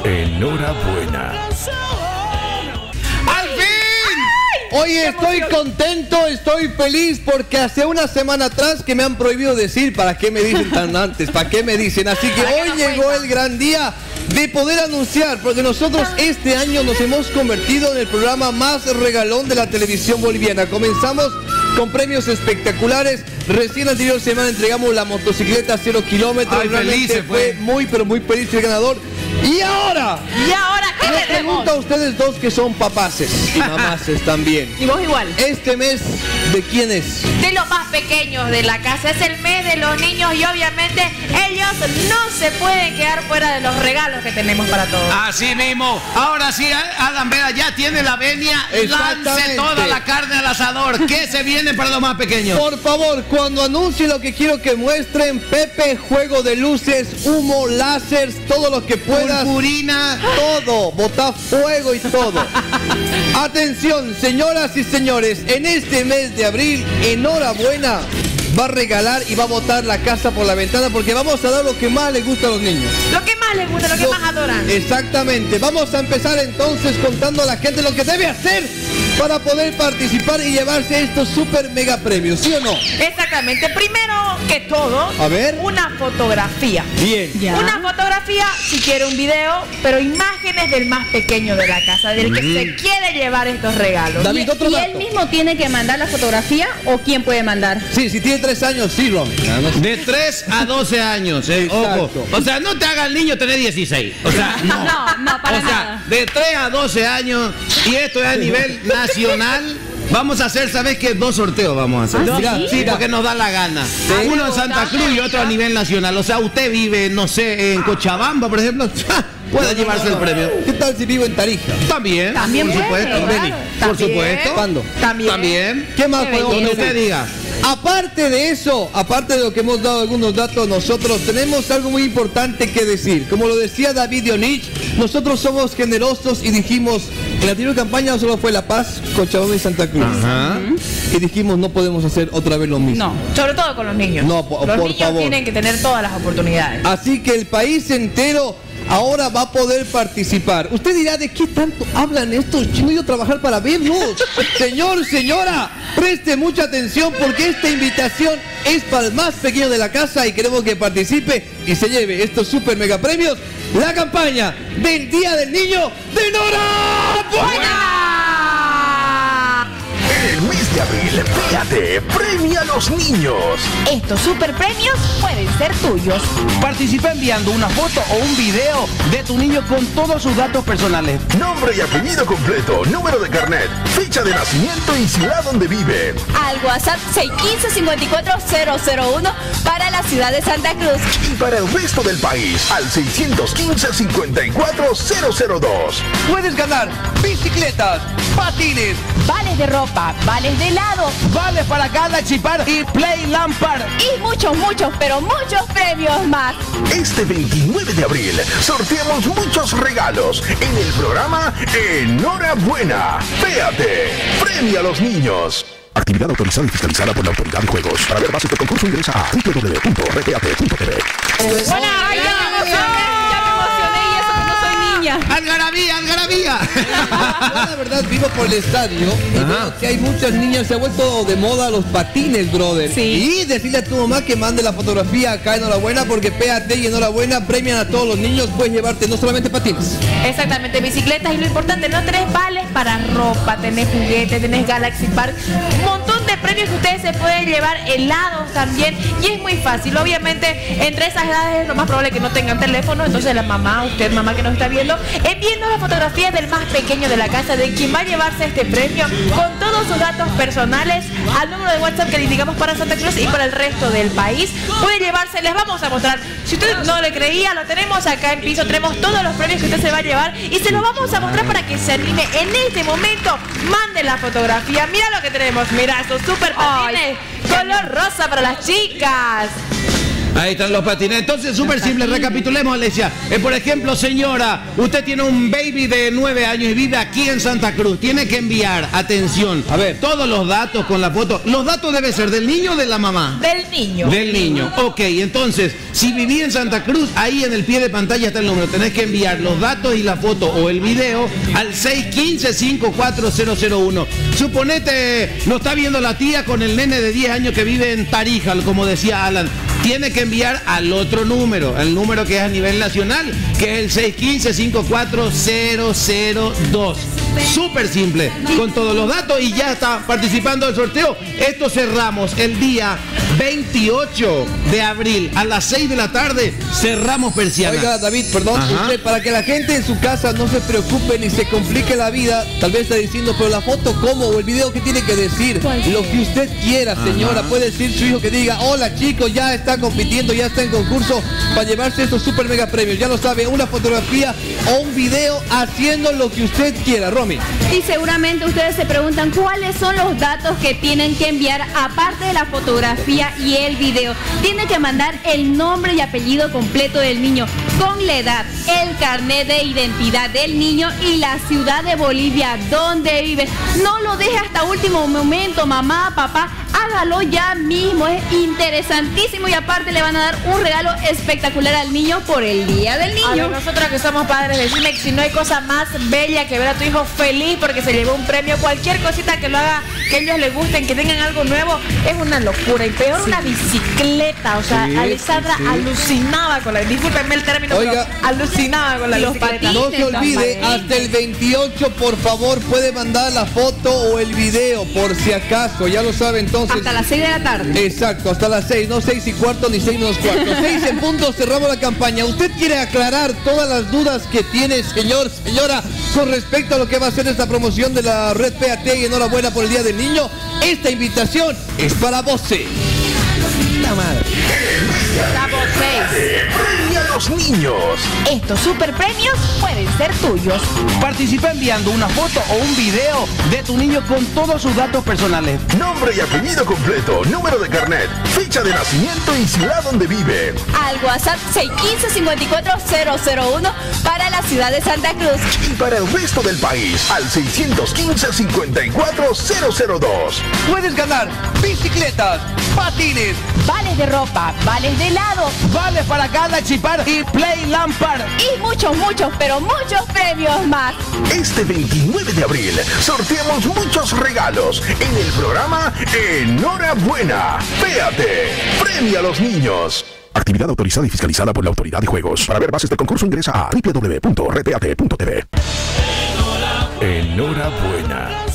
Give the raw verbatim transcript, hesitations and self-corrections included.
enhorabuena. ¡Al fin! Hoy estoy contento, estoy feliz porque hace una semana atrás que me han prohibido decir para qué me dicen tan antes, para qué me dicen. Así que hoy llegó el gran día de poder anunciar, porque nosotros este año nos hemos convertido en el programa más regalón de la televisión boliviana. Comenzamos con premios espectaculares. Recién la anterior semana entregamos la motocicleta cero kilómetros. Ay, realmente feliz fue fue. muy, pero muy feliz el ganador. Y ahora, ¿Y ahora qué les tenemos? pregunto a ustedes dos que son papaces y mamaces también. Y vos igual. Este mes, ¿de quién es? De los más pequeños de la casa. Es el mes de los niños y obviamente ellos no se pueden quedar fuera de los regalos que tenemos para todos. Así mismo. Ahora sí, Adam Vera ya tiene la venia. Lance Exactamente. toda la carne al asador. ¿Qué se viene para los más pequeños? Por favor, cuando anuncie lo que quiero que muestren, Pepe, juego de luces, humo, láseres, todo lo que puedas. Purpurina. Todo, botar fuego y todo. Atención, señoras y señores, en este mes de abril, enhorabuena, va a regalar y va a botar la casa por la ventana porque vamos a dar lo que más les gusta a los niños. Lo que más les gusta, lo que Lo- más adoran. Exactamente. Vamos a empezar entonces contando a la gente lo que debe hacer para poder participar y llevarse estos super mega premios, ¿sí o no? Exactamente. Primero que todo, A ver. una fotografía. Bien. Ya. Una fotografía, si quiere un video, pero imágenes del más pequeño de la casa, del que se quiere llevar estos regalos. David, otro ¿Y dato. él mismo tiene que mandar la fotografía o quién puede mandar? Sí, si tiene tres años, sí, Romy. Nada más. De tres a doce años, eh. Ojo. Exacto. O sea, no te haga el niño tener dieciséis. O sea, no. No, no, para o sea, nada. de tres a doce años, y esto es a nivel nacional. Vamos a hacer, ¿sabes qué? Dos sorteos vamos a hacer. ¿Ah, Mira, sí? sí, Mira. porque nos da la gana. Uno en Santa Cruz y otro a nivel nacional. O sea, usted vive, no sé, en Cochabamba, por ejemplo, puede llevarse el premio. ¿Qué tal si vivo en Tarija? También, También por puede, supuesto. claro. Beni, por También. supuesto. ¿Cuándo? También. También. ¿Qué más Qué podemos Donde belleza. usted diga. Aparte de eso, aparte de lo que hemos dado algunos datos nosotros, tenemos algo muy importante que decir. Como lo decía David Dionich, nosotros somos generosos y dijimos, en la anterior campaña no solo fue La Paz, Cochabamba y Santa Cruz. Ajá. Y dijimos, no podemos hacer otra vez lo mismo. No. Sobre todo con los niños. No, por- los por niños favor. tienen que tener todas las oportunidades. Así que el país entero ahora va a poder participar. Usted dirá, ¿de qué tanto hablan estos chinos? Yo trabajar para verlos. Señor, señora, preste mucha atención porque esta invitación es para el más pequeño de la casa y queremos que participe y se lleve estos super mega premios. La campaña del Día del Niño de Enhorabuena. En el mes de abril, fíjate, premia a los niños. Estos super premios pueden ser tuyos. Participa enviando una foto o un video de tu niño con todos sus datos personales. Nombre y apellido completo, número de carnet, fecha de nacimiento y ciudad donde vive. Al WhatsApp seis uno cinco, cinco cuatro cero cero uno para la ciudad de Santa Cruz. Y para el resto del país, al seiscientos quince, cincuenta y cuatro cero cero dos. Puedes ganar bicicletas, patines, Vales de ropa, vales de helado Vale para Galaxy Par y Play Lampard. Y muchos, muchos, pero muchos premios más. Este veintinueve de abril sorteamos muchos regalos en el programa Enhorabuena. Véate, premia a los niños. Actividad autorizada y fiscalizada por la Autoridad de Juegos. Para ver bases de concurso ingresa a w w w punto r p a t punto t v. Bueno, ay, ya me emocioné, ya me emocioné y eso que no soy niña. ¡Algarabía, algarabía! Yo la verdad vivo por el estadio y Ajá. veo que hay muchas niñas, se ha vuelto de moda los patines, brother. Sí. Y decirle a tu mamá que mande la fotografía acá, enhorabuena, porque P A T y enhorabuena premian a todos los niños, puedes llevarte no solamente patines. Exactamente, bicicletas y lo importante, no tenés vales para ropa, tenés juguetes, tenés Galaxy Park, un montón de premios que ustedes se pueden llevar, helados también, y es muy fácil. Obviamente, entre esas edades es lo más probable que no tengan teléfono, entonces la mamá, usted mamá que nos está viendo, envíenos las fotografías del más pequeño de la casa, de quien va a llevarse este premio, con todos sus datos personales, al número de WhatsApp que le indicamos para Santa Cruz y para el resto del país. Puede llevarse, les vamos a mostrar. Si usted no le creía, lo tenemos acá en piso, tenemos todos los premios que usted se va a llevar y se los vamos a mostrar para que se anime en este momento. Mande la fotografía. Mira lo que tenemos, mira estos super patines, color rosa para las chicas. Ahí están los patines. Entonces, súper simple, recapitulemos, Alesia. Eh, por ejemplo, señora, usted tiene un baby de nueve años y vive aquí en Santa Cruz. Tiene que enviar, atención, a ver, todos los datos con la foto. Los datos deben ser del niño o de la mamá. Del niño. Del niño. Ok, entonces, si viví en Santa Cruz, ahí en el pie de pantalla está el número. Tenés que enviar los datos y la foto o el video al seis uno cinco, cinco cuatro cero cero uno. Suponete, nos está viendo la tía con el nene de diez años que vive en Tarija, como decía Alan. Tiene que enviar al otro número, el número que es a nivel nacional, que es el seis uno cinco, cinco cuatro cero cero dos. Súper simple, con todos los datos y ya está participando del sorteo. Esto cerramos el día veintiocho de abril a las seis de la tarde. Cerramos persiana. Oiga, David, perdón, usted, para que la gente en su casa no se preocupe ni se complique la vida, tal vez está diciendo, pero la foto cómo o el video que tiene que decir, lo que usted quiera, señora. Ajá. Puede decir su hijo que diga, hola chicos, ya está compitiendo, ya está en concurso para llevarse estos super mega premios. Ya lo sabe, una fotografía o un video haciendo lo que usted quiera. Romy. Y seguramente ustedes se preguntan cuáles son los datos que tienen que enviar aparte de la fotografía y el video. Tiene que mandar el nombre y apellido completo del niño con la edad, el carnet de identidad del niño y la ciudad de Bolivia donde vive. No lo deje hasta último momento, mamá, papá, hágalo ya mismo. Es interesantísimo y aparte le van a dar un regalo espectacular al niño por el Día del Niño. A ver, nosotros que somos padres, decime que si no hay cosa más bella que ver a tu hijo feliz porque se llevó un premio, cualquier cosita que lo haga, que ellos les gusten, que tengan algo nuevo, es una locura. Y peor, sí, una bicicleta. O sea, sí, Alessandra sí, sí. alucinaba con la, discúlpenme el término, Oiga, pero alucinaba con la los bicicleta. Patines, no se olvide, hasta el veintiocho, por favor, puede mandar la foto o el video, por si acaso, ya lo sabe entonces. Hasta las seis de la tarde. Exacto, hasta las seis, no seis y cuarto ni seis menos cuarto. seis en punto, cerramos la campaña. ¿Usted quiere aclarar todas las dudas que tiene, señor, señora, con respecto a lo que va a ser esta promoción de la red P A T y enhorabuena por el Día del Niño? Esta invitación es para vos. La madre. Premia a los niños. Estos super premios pueden ser tuyos. Participa enviando una foto o un video de tu niño con todos sus datos personales. Nombre y apellido completo, número de carnet, fecha de nacimiento y ciudad donde vive. Al WhatsApp seis uno cinco, cinco cuatro cero cero uno para la ciudad de Santa Cruz. Y para el resto del país, al seis uno cinco, cinco cuatro cero cero dos. Puedes ganar bicicletas, patines, vales de ropa, vales de helado, vales para Galaxy Park y Play Lampard. Y muchos, muchos, pero muchos premios más. Este veintinueve de abril sorteamos muchos regalos en el programa Enhorabuena. Péate, premia a los niños. Actividad autorizada y fiscalizada por la Autoridad de Juegos. Para ver bases del concurso ingresa a w w w punto repeate punto t v. Enhorabuena.